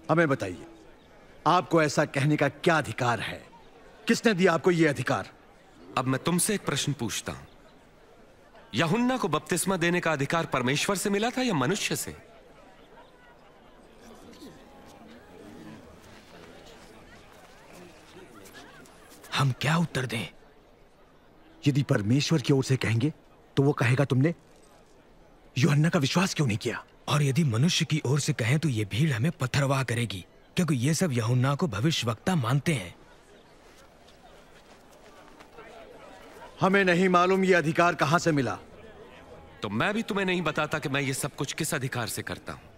हमें बताइए, आपको ऐसा कहने का क्या अधिकार है? किसने दिया आपको यह अधिकार? अब मैं तुमसे एक प्रश्न पूछता हूं, यूहन्ना को बपतिस्मा देने का अधिकार परमेश्वर से मिला था या मनुष्य से? हम क्या उत्तर दें? यदि परमेश्वर की ओर से कहेंगे तो वो कहेगा तुमने यूहन्ना का विश्वास क्यों नहीं किया? और यदि मनुष्य की ओर से कहें तो ये भीड़ हमें पत्थरवाह करेगी, क्योंकि ये सब यूहन्ना को भविष्यवक्ता मानते हैं। हमें नहीं मालूम ये अधिकार कहां से मिला। तो मैं भी तुम्हें नहीं बताता कि मैं ये सब कुछ किस अधिकार से करता हूं।